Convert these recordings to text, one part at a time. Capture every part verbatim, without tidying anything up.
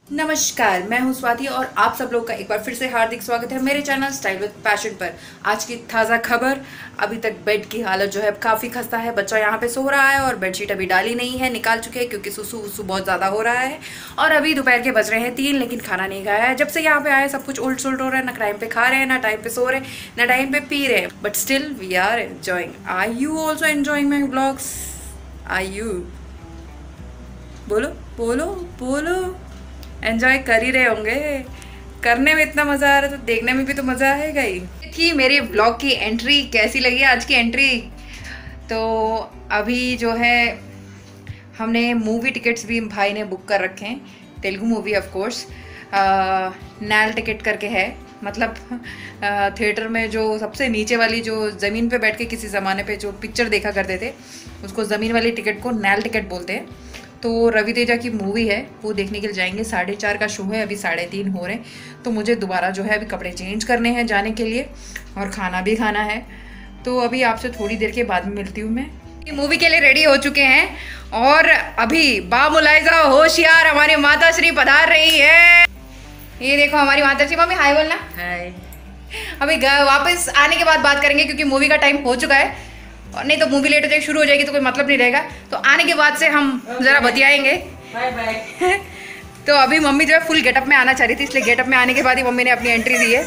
नमस्कार, मैं हूं स्वाति और आप सब लोग का एक बार फिर से हार्दिक स्वागत है मेरे चैनल स्टाइल विद पैशन पर। आज की ताज़ा खबर, अभी तक बेड की हालत जो है काफ़ी खस्ता है। बच्चा यहाँ पे सो रहा है और बेडशीट अभी डाली नहीं है, निकाल चुके हैं क्योंकि सुसु वसु बहुत ज़्यादा हो रहा है। और अभी दोपहर के बज रहे हैं तीन, लेकिन खाना नहीं खाया है। जब से यहाँ पे आए सब कुछ उल्ट सुलट हो रहा है, ना टाइम पे खा रहे हैं, ना टाइम पे सो रहे हैं, ना टाइम पे पी रहे हैं। But still we are enjoying. Are you also enjoying my blogs? Are you? बोलो बोलो बोलो। एंजॉय कर ही रहे होंगे। करने में इतना मज़ा आ रहा है तो देखने में भी तो मज़ा आएगा ही। थी मेरी ब्लॉग की एंट्री, कैसी लगी आज की एंट्री? तो अभी जो है हमने मूवी टिकट्स भी भाई ने बुक कर रखे हैं, तेलुगु मूवी ऑफ कोर्स। नैल टिकट करके है, मतलब थिएटर में जो सबसे नीचे वाली जो ज़मीन पे बैठ के किसी ज़माने पे जो पिक्चर देखा करते थे उसको ज़मीन वाली टिकट को नैल टिकट बोलते हैं। तो रवि तेजा की मूवी है, वो देखने के लिए जाएंगे। साढ़े चार का शो है, अभी साढ़े तीन हो रहे हैं। तो मुझे दोबारा जो है अभी कपड़े चेंज करने हैं जाने के लिए, और खाना भी खाना है। तो अभी आपसे थोड़ी देर के बाद में मिलती हूँ। मैं मूवी के लिए रेडी हो चुके हैं और अभी बामुलाइजा होशियार हमारी माता श्री पधार रही है। ये देखो हमारी माता श्री। मम्मी हाय बोलना। हाय। अभी वापस आने के बाद बात करेंगे क्योंकि मूवी का टाइम हो चुका है, और नहीं तो मूवी लेट हो जाएगी, शुरू हो जाएगी तो कोई मतलब नहीं रहेगा। तो आने के बाद से हम जरा बतियाएंगे। Bye bye. तो अभी मम्मी जो है फुल गेटअप में आना चाह रही थी, इसलिए गेटअप में आने के बाद ही मम्मी ने अपनी एंट्री दी है।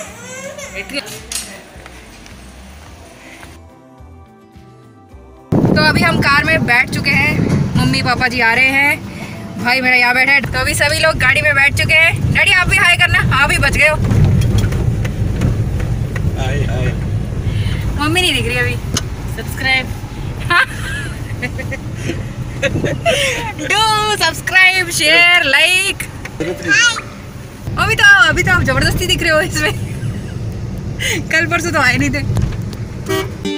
तो अभी हम कार में बैठ चुके हैं, मम्मी पापा जी आ रहे हैं, भाई मेरा यहाँ बैठा है। तो अभी सभी लोग गाड़ी में बैठ चुके हैं। डैडी आप भी हाय करना। हाँ भी बच गए हो। हाय हाय। मम्मी नहीं दिख रही अभी। Subscribe do subscribe share like. अभी तो अभी तो आप जबरदस्ती दिख रहे हो इसमें। कल परसों तो आए नहीं थे।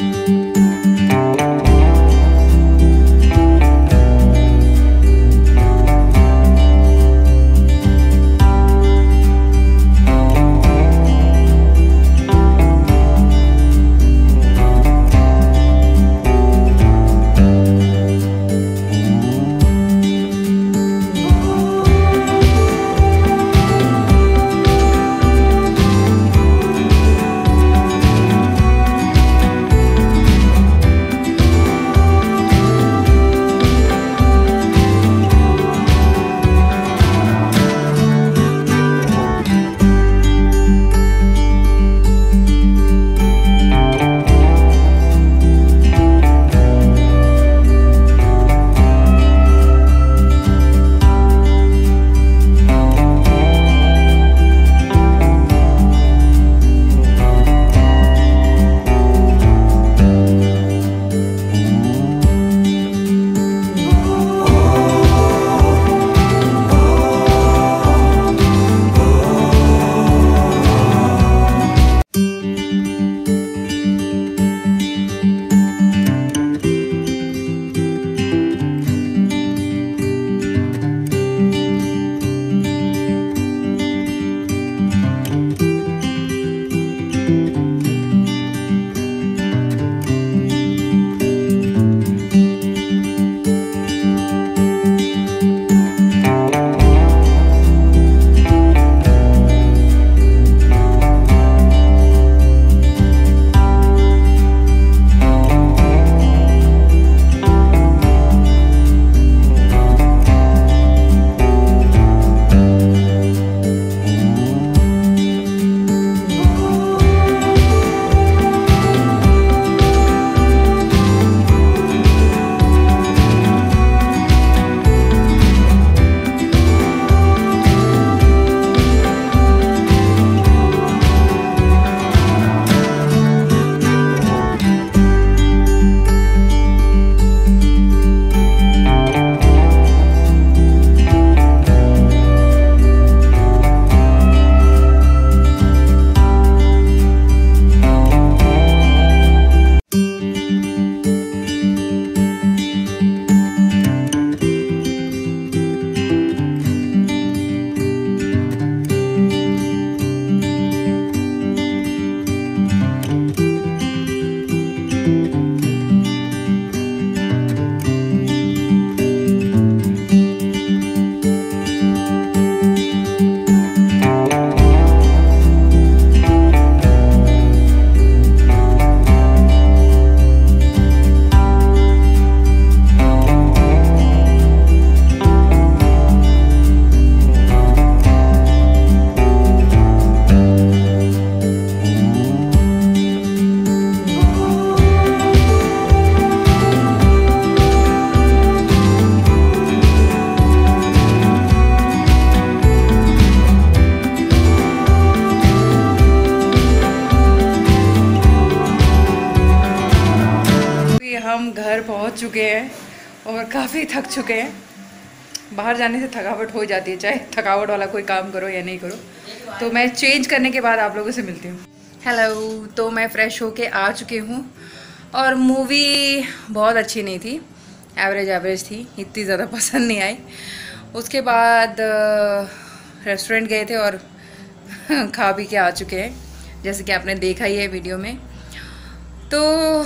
चुके हैं और काफ़ी थक चुके हैं। बाहर जाने से थकावट हो जाती है, चाहे थकावट वाला कोई काम करो या नहीं करो। तो मैं चेंज करने के बाद आप लोगों से मिलती हूँ। हेलो, तो मैं फ़्रेश होके आ चुकी हूँ और मूवी बहुत अच्छी नहीं थी, एवरेज एवरेज थी, इतनी ज़्यादा पसंद नहीं आई। उसके बाद रेस्टोरेंट गए थे और खा पी के आ चुके हैं, जैसे कि आपने देखा ही है वीडियो में। तो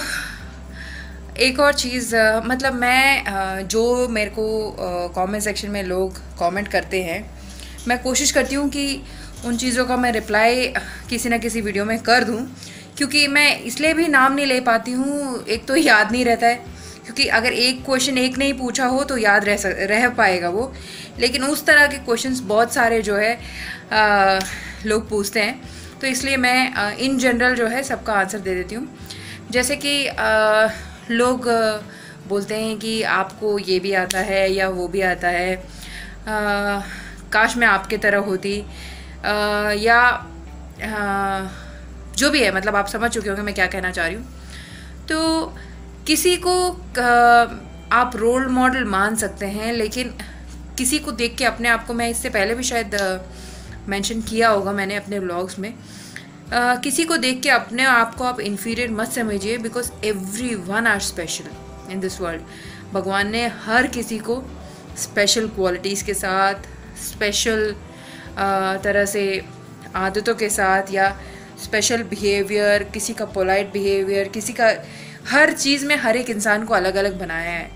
एक और चीज़, मतलब मैं जो मेरे को कमेंट सेक्शन में लोग कमेंट करते हैं, मैं कोशिश करती हूँ कि उन चीज़ों का मैं रिप्लाई किसी ना किसी वीडियो में कर दूँ, क्योंकि मैं इसलिए भी नाम नहीं ले पाती हूँ। एक तो याद नहीं रहता है, क्योंकि अगर एक क्वेश्चन एक नहीं पूछा हो तो याद रह सक रह पाएगा वो, लेकिन उस तरह के क्वेश्चंस बहुत सारे जो है आ, लोग पूछते हैं, तो इसलिए मैं आ, इन जनरल जो है सबका आंसर दे देती हूँ। जैसे कि आ, लोग बोलते हैं कि आपको ये भी आता है या वो भी आता है, आ, काश मैं आपके तरह होती, आ, या आ, जो भी है, मतलब आप समझ चुके होंगे मैं क्या कहना चाह रही हूँ। तो किसी को आप रोल मॉडल मान सकते हैं, लेकिन किसी को देख के अपने आप को, मैं इससे पहले भी शायद मेंशन किया होगा मैंने अपने व्लॉग्स में, Uh, किसी को देख के अपने आप को आप इन्फीरियर मत समझिए, because every one are special in this world. भगवान ने हर किसी को स्पेशल क्वालिटीज़ के साथ, स्पेशल uh, तरह से आदतों के साथ, या स्पेशल बिहेवियर, किसी का पोलाइट बिहेवियर, किसी का हर चीज़ में हर एक इंसान को अलग अलग बनाया है।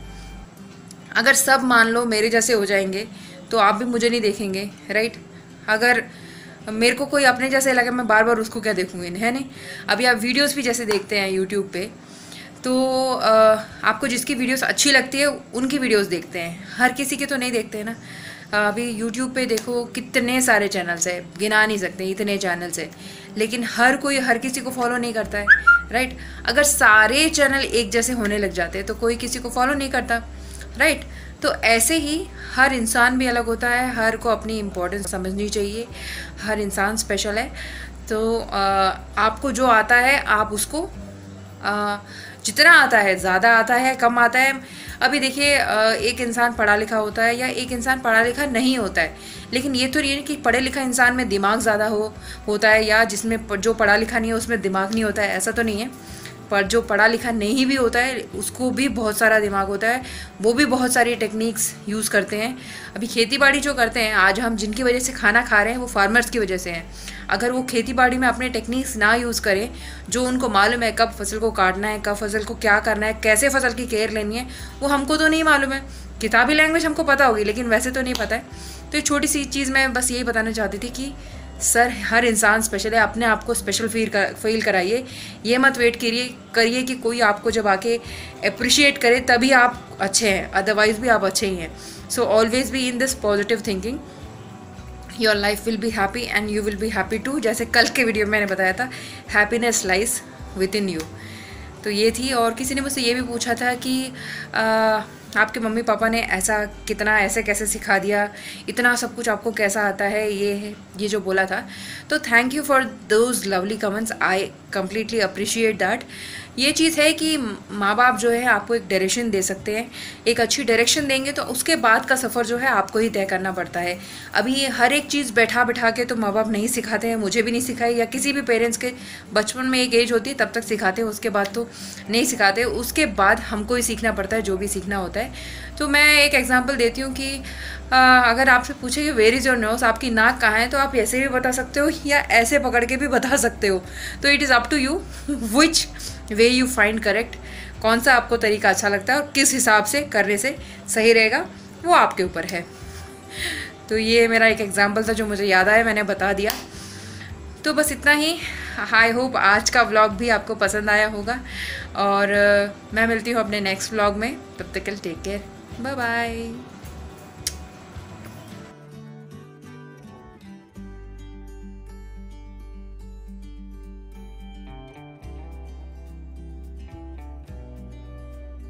अगर सब मान लो मेरे जैसे हो जाएंगे तो आप भी मुझे नहीं देखेंगे, राइट? अगर मेरे को कोई अपने जैसे लगे, मैं बार बार उसको क्या देखूंगी, है नहीं? अभी आप वीडियोस भी जैसे देखते हैं यूट्यूब पे, तो आ, आपको जिसकी वीडियोस अच्छी लगती है उनकी वीडियोस देखते हैं, हर किसी के तो नहीं देखते हैं ना। अभी यूट्यूब पे देखो कितने सारे चैनल्स है, गिना नहीं सकते इतने चैनल्स है, लेकिन हर कोई हर किसी को फॉलो नहीं करता है, राइट? अगर सारे चैनल एक जैसे होने लग जाते हैं तो कोई किसी को फॉलो नहीं करता, राइट? तो ऐसे ही हर इंसान भी अलग होता है, हर को अपनी इम्पोर्टेंस समझनी चाहिए, हर इंसान स्पेशल है। तो आ, आपको जो आता है आप उसको आ, जितना आता है, ज़्यादा आता है कम आता है, अभी देखिए एक इंसान पढ़ा लिखा होता है या एक इंसान पढ़ा लिखा नहीं होता है, लेकिन ये तो ये नहीं कि पढ़े लिखा इंसान में दिमाग ज़्यादा हो होता है, या जिसमें जो पढ़ा लिखा नहीं है उसमें दिमाग नहीं होता है, ऐसा तो नहीं है। पर जो पढ़ा लिखा नहीं भी होता है उसको भी बहुत सारा दिमाग होता है, वो भी बहुत सारी टेक्निक्स यूज़ करते हैं। अभी खेती बाड़ी जो करते हैं, आज हम जिनकी वजह से खाना खा रहे हैं वो फार्मर्स की वजह से हैं। अगर वो खेती बाड़ी में अपने टेक्निक्स ना यूज़ करें, जो उनको मालूम है कब फसल को काटना है, कब फसल को क्या करना है, कैसे फसल की केयर लेनी है, वो हमको तो नहीं मालूम है। किताबी लैंग्वेज हमको पता होगी, लेकिन वैसे तो नहीं पता है। तो एक छोटी सी चीज़ मैं बस यही बताना चाहती थी कि सर हर इंसान स्पेशल है, अपने आप को स्पेशल फील कर फील कराइए। ये मत वेट करिए करिए कि कोई आपको जब आके अप्रिशिएट करे तभी आप अच्छे हैं, अदरवाइज भी आप अच्छे ही हैं। So always be in this positive thinking, your life will be happy and you will be happy too. जैसे कल के वीडियो में मैंने बताया था, happiness lies within you. तो ये थी। और किसी ने मुझसे ये भी पूछा था कि आ, आपके मम्मी पापा ने ऐसा कितना ऐसे कैसे सिखा दिया, इतना सब कुछ आपको कैसा आता है, ये है ये जो बोला था। तो thank you for those lovely comments, I completely appreciate that. ये चीज़ है कि माँ बाप जो है आपको एक डायरेक्शन दे सकते हैं, एक अच्छी डायरेक्शन देंगे तो उसके बाद का सफ़र जो है आपको ही तय करना पड़ता है। अभी हर एक चीज़ बैठा बैठा के तो माँ बाप नहीं सिखाते हैं, मुझे भी नहीं सिखाई, या किसी भी पेरेंट्स के बचपन में एक एज होती है तब तक सिखाते हैं, उसके बाद तो नहीं सिखाते। उसके बाद हमको ही सीखना पड़ता है जो भी सीखना होता है। तो मैं एक एग्जांपल देती हूँ कि आ, अगर आपसे पूछे कि वेयर इज़ योर नोज, आपकी नाक कहाँ है, तो आप ऐसे भी बता सकते हो या ऐसे पकड़ के भी बता सकते हो। तो it is up to you which way you find correct, कौन सा आपको तरीका अच्छा लगता है और किस हिसाब से करने से सही रहेगा वो आपके ऊपर है। तो ये मेरा एक एग्जांपल था जो मुझे याद आया, मैंने बता दिया। तो बस इतना ही। आई होप आज का व्लॉग भी आपको पसंद आया होगा, और uh, मैं मिलती हूँ अपने नेक्स्ट व्लॉग में। तब तक के लिए टेक केयर, बाय बाय।